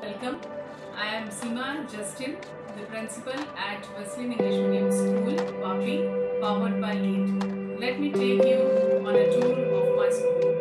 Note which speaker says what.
Speaker 1: Welcome. I am Seema Justin, the principal at Wesleyan English Medium School, Vapi, powered by LEAD. Let me take you on a tour of my school.